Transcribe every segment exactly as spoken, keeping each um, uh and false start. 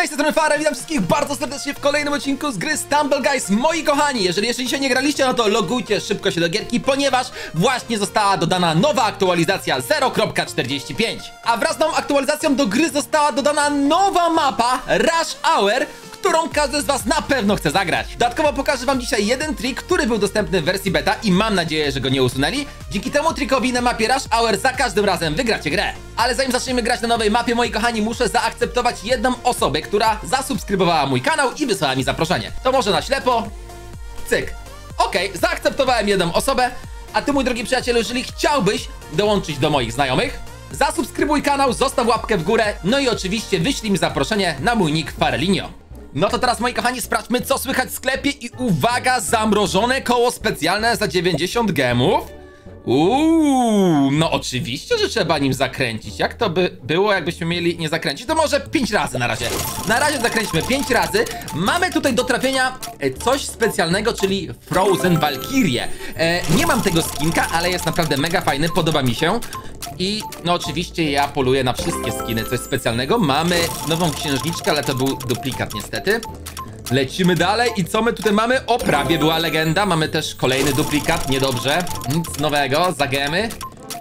Cześć, jestem Fara, witam wszystkich bardzo serdecznie w kolejnym odcinku z gry Stumble Guys. Moi kochani, jeżeli jeszcze dzisiaj nie graliście, no to logujcie szybko się do gierki, ponieważ właśnie została dodana nowa aktualizacja zero kropka czterdzieści pięć. A wraz z tą aktualizacją do gry została dodana nowa mapa Rush Hour, którą każdy z was na pewno chce zagrać. Dodatkowo pokażę wam dzisiaj jeden trik, który był dostępny w wersji beta i mam nadzieję, że go nie usunęli. Dzięki temu trikowi na mapie Rush Hour za każdym razem wygracie grę. Ale zanim zaczniemy grać na nowej mapie, moi kochani, muszę zaakceptować jedną osobę, która zasubskrybowała mój kanał i wysłała mi zaproszenie. To może na ślepo. Cyk. Okej, okay, zaakceptowałem jedną osobę. A ty, mój drogi przyjacielu, jeżeli chciałbyś dołączyć do moich znajomych, zasubskrybuj kanał, zostaw łapkę w górę, no i oczywiście wyślij mi zaproszenie na mój nick Farelinio. No to teraz, moi kochani, sprawdźmy, co słychać w sklepie i uwaga, zamrożone koło specjalne za dziewięćdziesiąt gemów. Uuu, no oczywiście, że trzeba nim zakręcić. Jak to by było, jakbyśmy mieli nie zakręcić? To może pięć razy na razie. Na razie zakręćmy pięć razy. Mamy tutaj do trafienia coś specjalnego, czyli Frozen Valkyrie. E, nie mam tego skinka, ale jest naprawdę mega fajny, podoba mi się. I no oczywiście ja poluję na wszystkie skiny, coś specjalnego. Mamy nową księżniczkę, ale to był duplikat niestety. Lecimy dalej i co my tutaj mamy? O, prawie była legenda. Mamy też kolejny duplikat, niedobrze. Nic nowego, za gemy.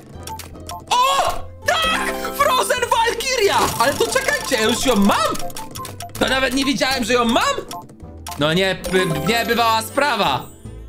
O! Tak! Frozen Valkyria! Ale to czekajcie, ja już ją mam! To nawet nie wiedziałem, że ją mam! No nie, nie bywała sprawa.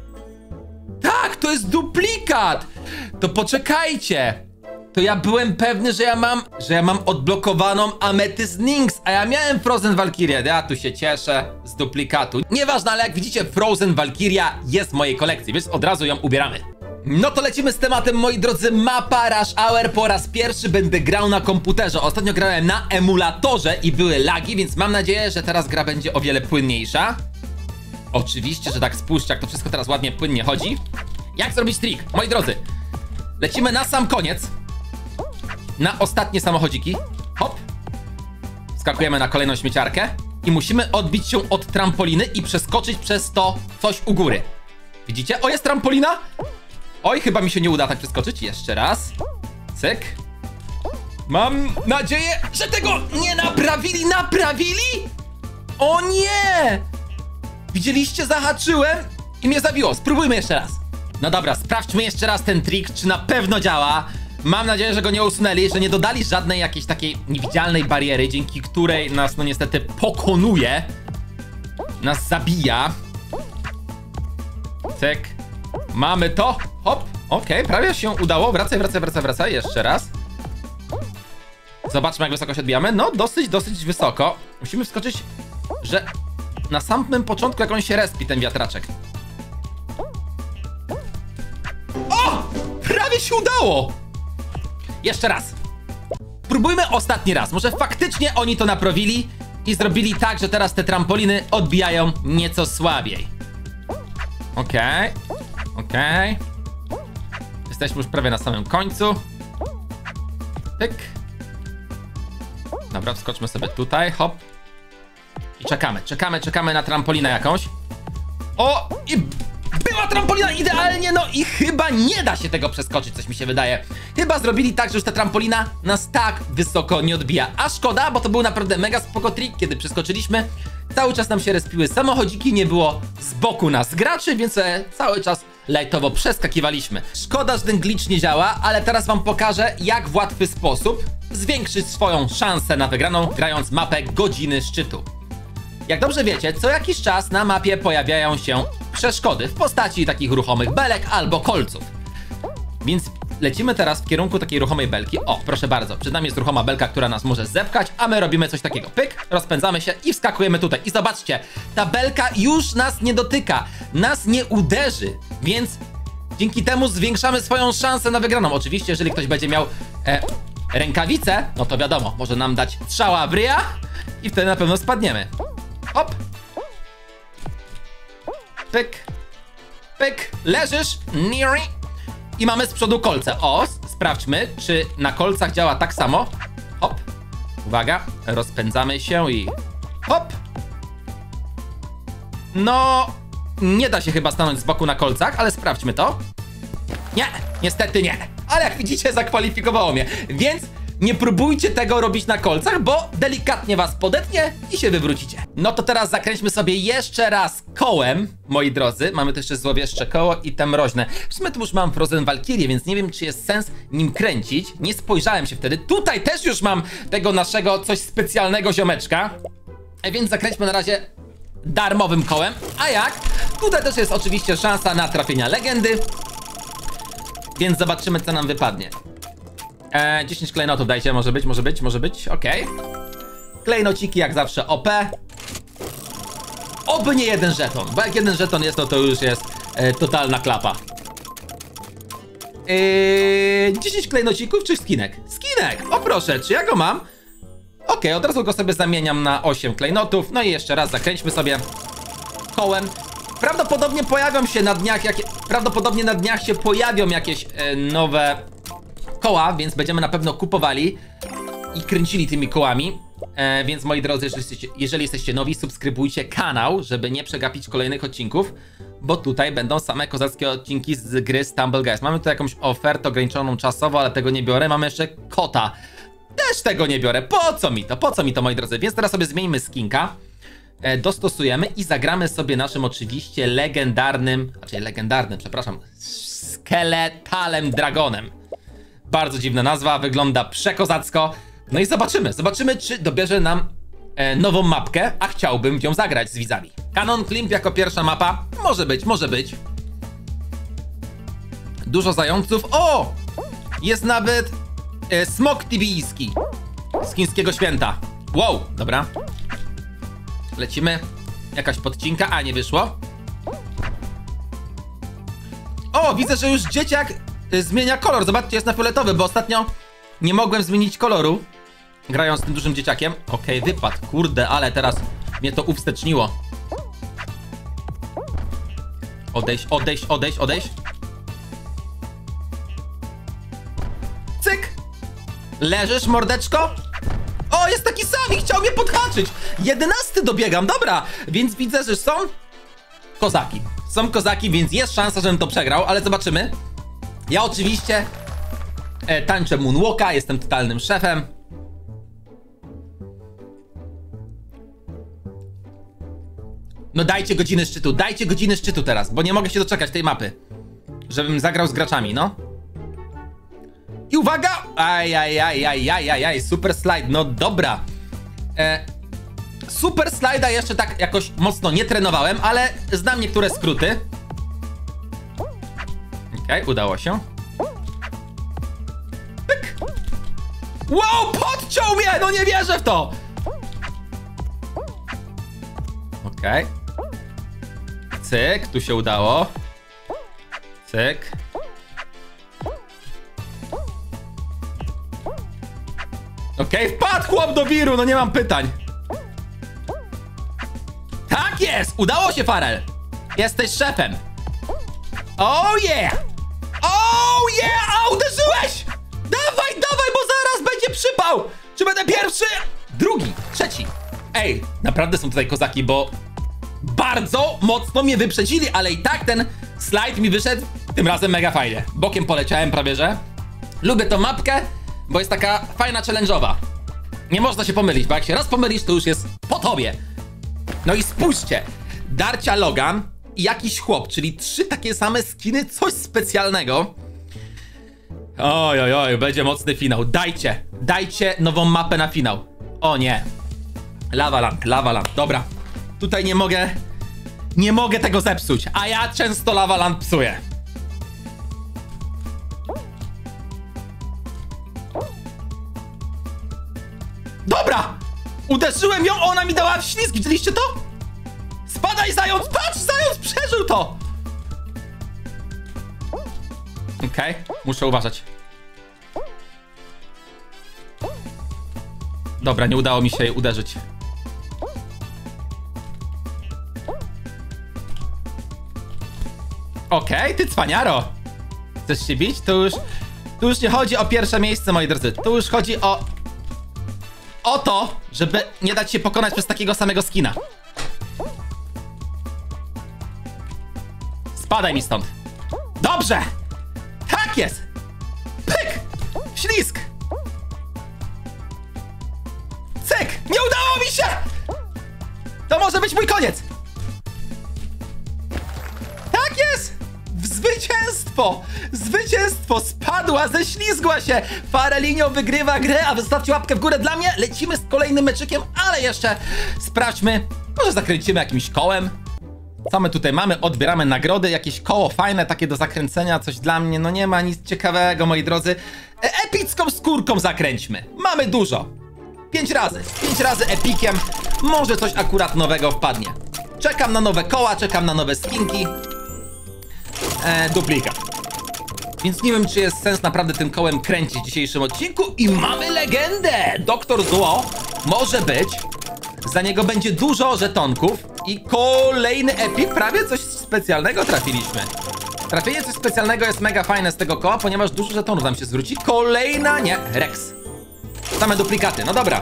Tak, to jest duplikat! To poczekajcie. To ja byłem pewny, że ja mam, że ja mam odblokowaną Amethyst Nynx, a ja miałem Frozen Valkyria. Ja tu się cieszę z duplikatu. Nieważne, ale jak widzicie, Frozen Valkyria jest w mojej kolekcji, więc od razu ją ubieramy. No to lecimy z tematem, moi drodzy. Mapa Rush Hour. Po raz pierwszy będę grał na komputerze. Ostatnio grałem na emulatorze i były lagi, więc mam nadzieję, że teraz gra będzie o wiele płynniejsza. Oczywiście, że tak, spójrzcie, jak to wszystko teraz ładnie, płynnie chodzi. Jak zrobić trik? Moi drodzy, lecimy na sam koniec. Na ostatnie samochodziki. Hop. Skakujemy na kolejną śmieciarkę. I musimy odbić się od trampoliny i przeskoczyć przez to coś u góry. Widzicie? O, jest trampolina. Oj, chyba mi się nie uda tak przeskoczyć. Jeszcze raz. Cyk. Mam nadzieję, że tego nie naprawili. Naprawili? O nie! Widzieliście? Zahaczyłem i mnie zabiło. Spróbujmy jeszcze raz. No dobra, sprawdźmy jeszcze raz ten trik, czy na pewno działa. Mam nadzieję, że go nie usunęli, że nie dodali żadnej jakiejś takiej niewidzialnej bariery, dzięki której nas no niestety pokonuje. Nas zabija. Cyk. Mamy to. Hop. Okej, okay, prawie się udało. Wracaj, wracaj, wracaj, wracaj. Jeszcze raz. Zobaczmy, jak wysoko się odbijamy. No, dosyć, dosyć wysoko. Musimy wskoczyć, że na samym początku, jak on się respi, ten wiatraczek. O! Prawie się udało! Jeszcze raz. Próbujmy ostatni raz. Może faktycznie oni to naprawili i zrobili tak, że teraz te trampoliny odbijają nieco słabiej. Okej. Okay. Okej. Okay. Jesteśmy już prawie na samym końcu. Tyk. Dobra, wskoczmy sobie tutaj. Hop. I czekamy, czekamy, czekamy na trampolinę jakąś. O! I... była trampolina idealnie, no i chyba nie da się tego przeskoczyć, coś mi się wydaje. Chyba zrobili tak, że już ta trampolina nas tak wysoko nie odbija. A szkoda, bo to był naprawdę mega spoko trik, kiedy przeskoczyliśmy. Cały czas nam się respiły samochodziki, nie było z boku nas graczy, więc e, cały czas lightowo przeskakiwaliśmy. Szkoda, że ten glitch nie działa, ale teraz wam pokażę, jak w łatwy sposób zwiększyć swoją szansę na wygraną, grając mapę Godziny Szczytu. Jak dobrze wiecie, co jakiś czas na mapie pojawiają się przeszkody w postaci takich ruchomych belek albo kolców. Więc lecimy teraz w kierunku takiej ruchomej belki. O, proszę bardzo, przed nami jest ruchoma belka, która nas może zepchać, a my robimy coś takiego. Pyk, rozpędzamy się i wskakujemy tutaj. I zobaczcie, ta belka już nas nie dotyka, nas nie uderzy, więc dzięki temu zwiększamy swoją szansę na wygraną. Oczywiście, jeżeli ktoś będzie miał e, rękawice, no to wiadomo, może nam dać strzała w ryja i wtedy na pewno spadniemy. Hop. Pyk. Pyk. Leżysz. Niri. I mamy z przodu kolce. O, sprawdźmy, czy na kolcach działa tak samo. Hop. Uwaga. Rozpędzamy się i... hop. No... nie da się chyba stanąć z boku na kolcach, ale sprawdźmy to. Nie. Niestety nie. Ale jak widzicie, zakwalifikowało mnie. Więc Nie próbujcie tego robić na kolcach, bo delikatnie was podetnie i się wywrócicie. No to teraz zakręćmy sobie jeszcze raz kołem, moi drodzy. Mamy tu jeszcze złowieszcze koło i te mroźne. W sumie tu już mam Frozen Valkyrie, więc nie wiem, czy jest sens nim kręcić. Nie spojrzałem się wtedy. Tutaj też już mam tego naszego coś specjalnego ziomeczka. E, więc zakręćmy na razie darmowym kołem. A jak? Tutaj też jest oczywiście szansa na trafienia legendy. Więc zobaczymy, co nam wypadnie. E, dziesięć klejnotów dajcie, może być, może być, może być, okej. Okay. Klejnociki jak zawsze O P. Oby nie jeden żeton, bo jak jeden żeton jest, to to już jest e, totalna klapa. E, dziesięć klejnocików czy skinek? Skinek, o proszę, czy ja go mam? Okej, okay, od razu go sobie zamieniam na osiem klejnotów. No i jeszcze raz zakręćmy sobie kołem. Prawdopodobnie pojawią się na dniach, jakie, prawdopodobnie na dniach się pojawią jakieś e, nowe koła, więc będziemy na pewno kupowali i kręcili tymi kołami. E, więc moi drodzy, jeżeli jesteście, jeżeli jesteście nowi, subskrybujcie kanał, żeby nie przegapić kolejnych odcinków, bo tutaj będą same kozackie odcinki z gry Stumble Guys. Mamy tu jakąś ofertę ograniczoną czasowo, ale tego nie biorę. Mamy jeszcze kota. Też tego nie biorę. Po co mi to? Po co mi to, moi drodzy? Więc teraz sobie zmieńmy skinka. E, dostosujemy i zagramy sobie naszym oczywiście legendarnym, znaczy legendarnym, przepraszam, skeletalem dragonem. Bardzo dziwna nazwa, wygląda przekozacko. No i zobaczymy, zobaczymy, czy dobierze nam e, nową mapkę, a chciałbym w nią zagrać z widzami. Cannon Climb jako pierwsza mapa, może być, może być. Dużo zająców, o! Jest nawet e, smok tibijski z chińskiego święta. Wow, dobra. Lecimy. Jakaś podcinka, a nie wyszło. O, widzę, że już dzieciak y, zmienia kolor. Zobaczcie, jest na fioletowy, bo ostatnio nie mogłem zmienić koloru, grając z tym dużym dzieciakiem. Okej, okay, wypadł. Kurde, ale teraz mnie to uwsteczniło. Odejść, odejść, odejść, odejść. Cyk! Leżysz, mordeczko? O, jest taki sam i chciał mnie podhaczyć. Jedenasty dobiegam, dobra. Więc widzę, że są kozaki. Są kozaki, więc jest szansa, żebym to przegrał, ale zobaczymy. Ja oczywiście e, tańczę moonwalka, jestem totalnym szefem. No dajcie godziny szczytu, dajcie godziny szczytu teraz, bo nie mogę się doczekać tej mapy, żebym zagrał z graczami, no. I uwaga! Aj, aj, aj, aj, aj, aj, aj, super slide, no dobra. E, super slide'a jeszcze tak jakoś mocno nie trenowałem, ale znam niektóre skróty. Okej, okay, udało się. Pyk. Wow, podciął mnie! No nie wierzę w to! Okej. Okay. Cyk, tu się udało. Cyk. Okej, okay, wpadł chłop do wiru, no nie mam pytań. Tak jest! Udało się, Farel! Jesteś szefem. Oh yeah! Oh yeah! A uderzyłeś! Dawaj, dawaj, bo zaraz będzie przypał! Czy będę pierwszy? Drugi, trzeci. Ej, naprawdę są tutaj kozaki, bo bardzo mocno mnie wyprzedzili, ale i tak ten slajd mi wyszedł tym razem mega fajnie. Bokiem poleciałem prawie, że. Lubię tą mapkę, bo jest taka fajna, challenge'owa. Nie można się pomylić, bo jak się raz pomylisz, to już jest po tobie. No i spójrzcie. Darcia Logan i jakiś chłop, czyli trzy takie same skiny, coś specjalnego. Oj, oj, oj, będzie mocny finał. Dajcie, dajcie nową mapę na finał. O nie. Lavaland, Lavaland, dobra. Tutaj nie mogę, nie mogę tego zepsuć, a ja często Lavaland psuję. Dobra! Uderzyłem ją, ona mi dała ślizg, widzieliście to? Spadaj, zając! Patrz, zając przeżył to! Okej, okay, muszę uważać. Dobra, nie udało mi się jej uderzyć. Okej, okay, ty cwaniaro! Chcesz się bić? Tu już, tu już nie chodzi o pierwsze miejsce, moi drodzy. Tu już chodzi o... O to, żeby nie dać się pokonać przez takiego samego skina. Spadaj mi stąd. Dobrze! Tak jest! Pyk! Ślizg! może być mój koniec! Tak jest! Zwycięstwo! Zwycięstwo! Spadła, ześlizgła się! Farelinio wygrywa grę, a wy zostawcie łapkę w górę dla mnie. Lecimy z kolejnym meczykiem, ale jeszcze sprawdźmy. Może zakręcimy jakimś kołem. Co my tutaj mamy? Odbieramy nagrody, jakieś koło fajne, takie do zakręcenia, coś dla mnie. No nie ma nic ciekawego, moi drodzy. E epicką skórką zakręćmy. Mamy dużo. Pięć razy. Pięć razy epikiem. Może coś akurat nowego wpadnie. Czekam na nowe koła, czekam na nowe skinki. E, duplikat. Więc nie wiem, czy jest sens naprawdę tym kołem kręcić w dzisiejszym odcinku. I mamy legendę! Doktor Zło może być. Za niego będzie dużo żetonków. I kolejny epik. Prawie coś specjalnego trafiliśmy. Trafienie coś specjalnego jest mega fajne z tego koła, ponieważ dużo żetonów nam się zwróci. Kolejna, nie, Rex. Same duplikaty, no dobra.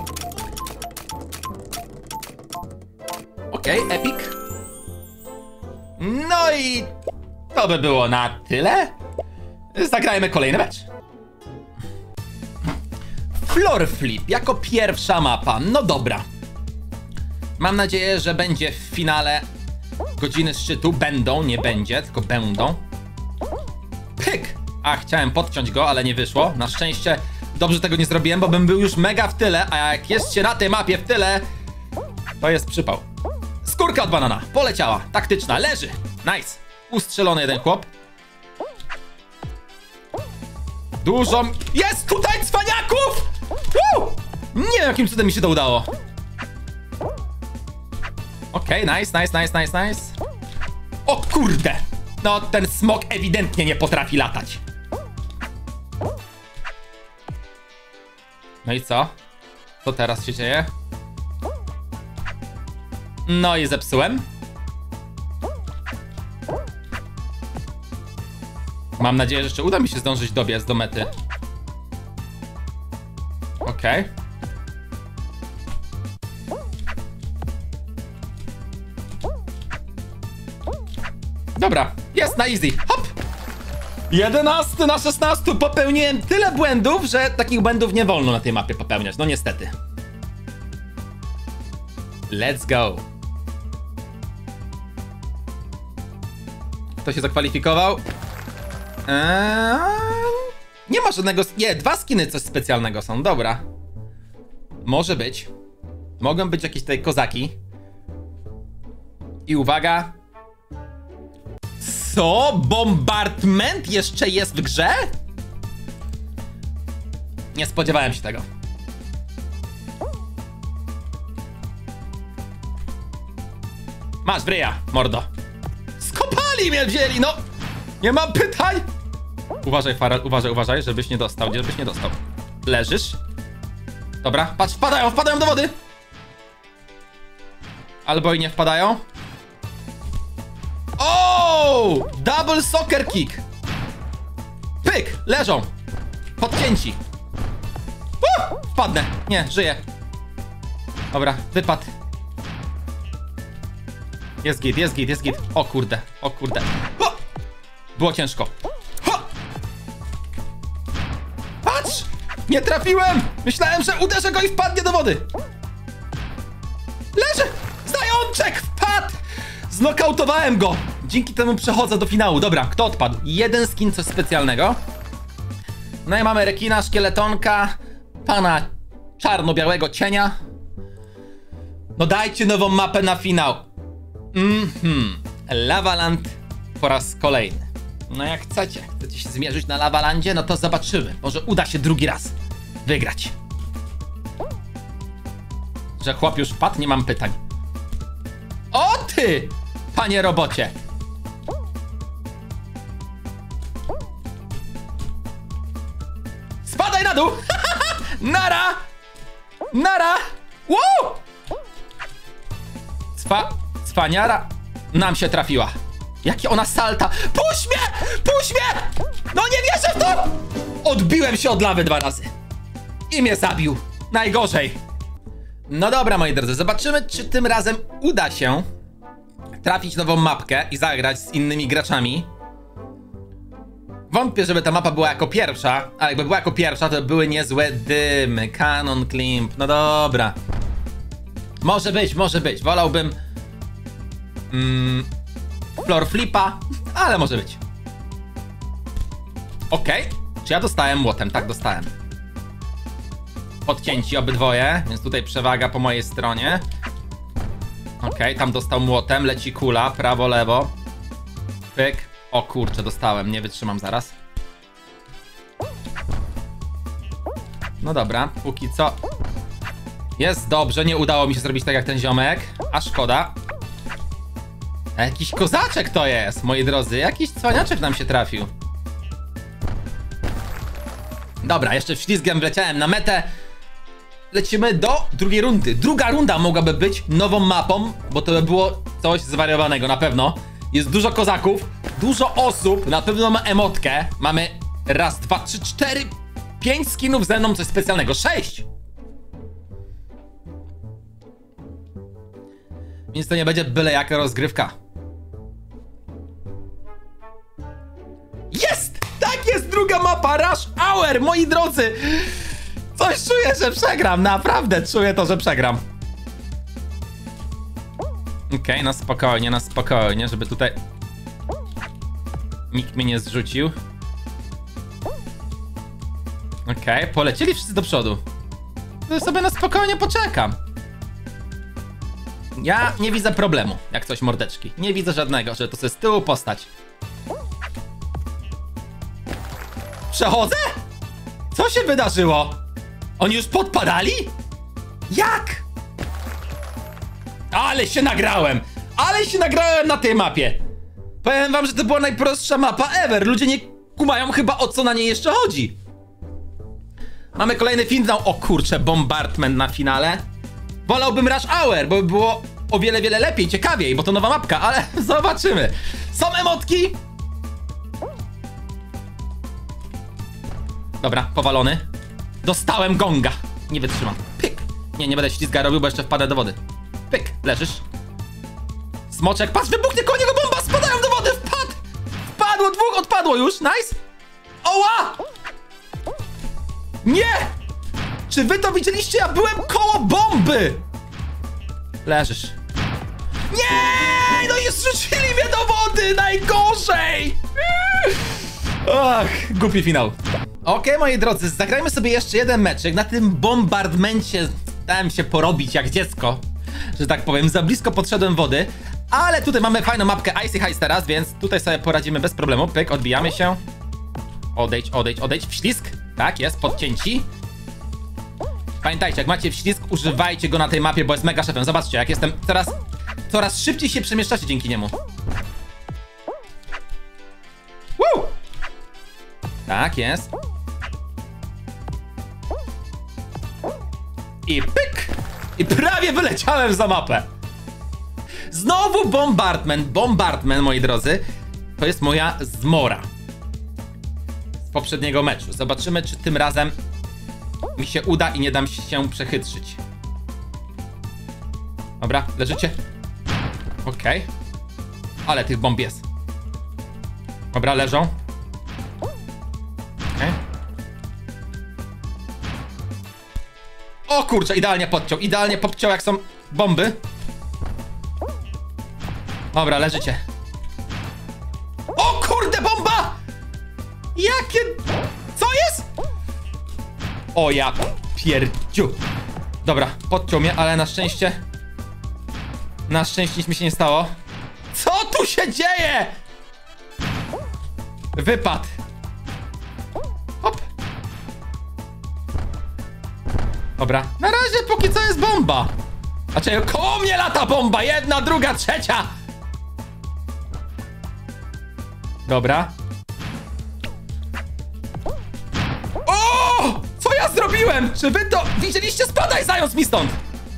Okej, okay, epic. No i to by było na tyle. Zagrajmy kolejny mecz. Floor Flip jako pierwsza mapa. No dobra. Mam nadzieję, że będzie w finale godziny szczytu. Będą, nie będzie, tylko będą. Pyk! A, chciałem podciąć go, ale nie wyszło. Na szczęście dobrze tego nie zrobiłem, bo bym był już mega w tyle. A jak jest się na tej mapie w tyle, to jest przypał. Skórka od banana. Poleciała. Taktyczna. Leży. Nice. Ustrzelony jeden chłop. Dużo... Jest tutaj cwaniaków! Woo! Nie wiem, jakim cudem mi się to udało. Okej, okay, nice, nice, nice, nice, nice. O kurde! No, ten smok ewidentnie nie potrafi latać. No i co? Co teraz się dzieje? No i zepsułem. Mam nadzieję, że jeszcze uda mi się zdążyć dobiec do mety. Okej. Okay. Dobra, jest na easy. Hop! jedenasty na szesnaście. Popełniłem tyle błędów, że takich błędów nie wolno na tej mapie popełniać. No niestety. Let's go. Kto się zakwalifikował? Eee, nie ma żadnego... Nie, dwa skiny coś specjalnego są. Dobra. Może być. Mogą być jakieś tutaj kozaki. I uwaga. Co? Bombardment jeszcze jest w grze? Nie spodziewałem się tego. Masz wryja, mordo. Skopali mnie wzięli, no! Nie mam pytań! Uważaj, Farel, uważaj, uważaj, żebyś nie dostał, żebyś nie dostał. Leżysz. Dobra, patrz, wpadają, wpadają do wody! Albo i nie wpadają. O! Double soccer kick! Pyk! Leżą! Podcięci! Uh! Wpadnę! Nie, żyję. Dobra, wypad. Jest git, jest git, jest git. O kurde, o kurde. O! Było ciężko. Ho! Patrz! Nie trafiłem! Myślałem, że uderzę go i wpadnie do wody. Leży! Zajączek! Wpadł! Znokautowałem go! Dzięki temu przechodzę do finału. Dobra, kto odpadł? Jeden skin, coś specjalnego. No i mamy rekina, szkieletonka, pana czarno-białego cienia. No dajcie nową mapę na finał. Mhm. Lavaland po raz kolejny. No jak chcecie. Chcecie się zmierzyć na Lavalandzie? No to zobaczymy. Może uda się drugi raz wygrać. Że chłop już wpadł? Nie mam pytań. O ty! Panie robocie! Spadaj na dół! Nara! Nara! Wow! Cwa... Cwaniara nam się trafiła. Jakie ona salta! Puść mnie! Puść mnie! No nie wierzę w to! Odbiłem się od lawy dwa razy. I mnie zabił. Najgorzej. No dobra, moi drodzy. Zobaczymy, czy tym razem uda się trafić nową mapkę i zagrać z innymi graczami. Wątpię, żeby ta mapa była jako pierwsza, a jakby była jako pierwsza, to były niezłe dymy. Cannon Climb, no dobra. Może być, może być. Wolałbym... Mm, floor flipa, ale może być. Okej. Okay. Czy ja dostałem młotem? Tak, dostałem. Podcięci obydwoje, więc tutaj przewaga po mojej stronie. Okej, okay, tam dostał młotem, leci kula, prawo, lewo. Pyk. O kurczę, dostałem, nie wytrzymam zaraz. No dobra, póki co... Jest dobrze, nie udało mi się zrobić tak jak ten ziomek. A szkoda. A jakiś kozaczek to jest, moi drodzy. Jakiś cwaniaczek nam się trafił. Dobra, jeszcze ślizgiem wleciałem na metę. Lecimy do drugiej rundy. Druga runda mogłaby być nową mapą, bo to by było coś zwariowanego, na pewno. Jest dużo kozaków, dużo osób, na pewno ma emotkę. Mamy raz, dwa, trzy, cztery, pięć skinów ze mną, coś specjalnego. Sześć! Więc to nie będzie byle jaka rozgrywka. Jest! Tak jest, druga mapa, Rush Hour, moi drodzy! Coś czuję, że przegram, naprawdę czuję to, że przegram. Okej, okay, na spokojnie, na spokojnie, żeby tutaj nikt mnie nie zrzucił. Okej, okay, polecieli wszyscy do przodu. To sobie na spokojnie poczekam. Ja nie widzę problemu, jak coś, mordeczki. Nie widzę żadnego, że to sobie z tyłu postać. Przechodzę? Co się wydarzyło? Oni już podpadali? Jak? Ale się nagrałem! Ale się nagrałem na tej mapie! Powiem wam, że to była najprostsza mapa ever. Ludzie nie kumają chyba, o co na niej jeszcze chodzi. Mamy kolejny finał. O kurczę, bombardment na finale. Wolałbym Rush Hour, bo by było o wiele, wiele lepiej, ciekawiej, bo to nowa mapka, ale zobaczymy. Są emotki. Dobra, powalony. Dostałem gonga. Nie wytrzymam. Pyk. Nie, nie będę ślizga robił, bo jeszcze wpadę do wody. Pyk, leżysz. Smoczek, patrz, wybuchnie koło niego bomba, spadają do wody, wpadł. Wpadło, dwóch odpadło już, nice. Oła! Nie! Czy wy to widzieliście? Ja byłem koło bomby! Leżysz. Nie! No i zrzucili mnie do wody! Najgorzej! Ach, głupi finał. Okej, okay, moi drodzy, zagrajmy sobie jeszcze jeden meczek. Na tym bombardmencie dałem się porobić jak dziecko, że tak powiem. Za blisko podszedłem wody. Ale tutaj mamy fajną mapkę Icy Heights teraz, więc tutaj sobie poradzimy bez problemu. Pyk, odbijamy się. Odejdź, odejdź, odejdź. Wślizg. Tak, jest, podcięci. Pamiętajcie, jak macie wślizg, używajcie go na tej mapie, bo jest mega szefem. Zobaczcie, jak jestem coraz, coraz szybciej się przemieszczacie dzięki niemu. Woo! Tak, jest. I pyk! I prawie wyleciałem za mapę. Znowu bombardment. Bombardment, moi drodzy, to jest moja zmora z poprzedniego meczu. Zobaczymy, czy tym razem mi się uda i nie dam się przechytrzyć. Dobra, leżycie? Okej. Okay. Ale tych bomb jest. Dobra, leżą. Okay. O kurczę, idealnie podciął, idealnie podciął, jak są bomby. Dobra, leżycie. O kurde, bomba! Jakie... Co jest? O ja pierdziu. Dobra, podciął mnie, ale na szczęście... Na szczęście nic mi się nie stało. Co tu się dzieje? Wypad. Hop. Dobra, na razie póki co jest bomba. Znaczy, koło mnie lata bomba. Jedna, druga, trzecia. Dobra. O! Co ja zrobiłem? Czy wy to widzieliście? Spadaj, zając mi stąd.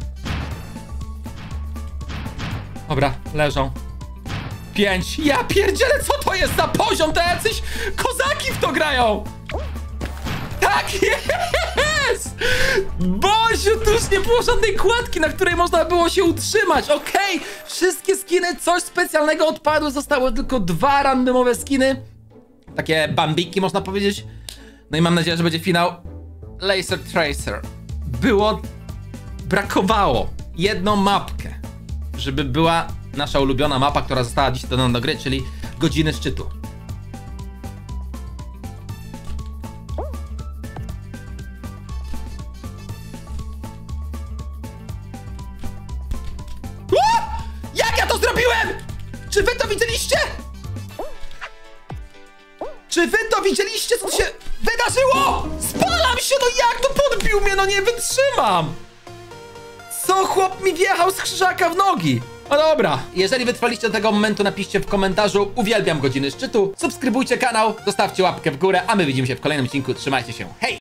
Dobra, leżą. Pięć. Ja pierdzielę, co to jest za poziom? To jacyś kozaki w to grają. Tak jest! Boziu, tu już nie było żadnej kładki, na której można było się utrzymać. Okej, okay. Wszystkie skiny, coś specjalnego odpadły. Zostały tylko dwa randomowe skiny. Takie bambiki, można powiedzieć. No i mam nadzieję, że będzie finał Laser Tracer. Było... Brakowało. jedną mapkę, żeby była nasza ulubiona mapa, która została dziś dodana do gry, czyli Godziny Szczytu. O! Jak ja to zrobiłem? Czy wy to widzieliście? Czy wy to widzieliście, co tu się wydarzyło? Spalam się, no jak to podbił mnie, no nie wytrzymam! Co chłop mi wjechał z krzyżaka w nogi? No dobra, jeżeli wytrwaliście do tego momentu, napiszcie w komentarzu: uwielbiam Godziny Szczytu, subskrybujcie kanał, zostawcie łapkę w górę, a my widzimy się w kolejnym odcinku, trzymajcie się, hej!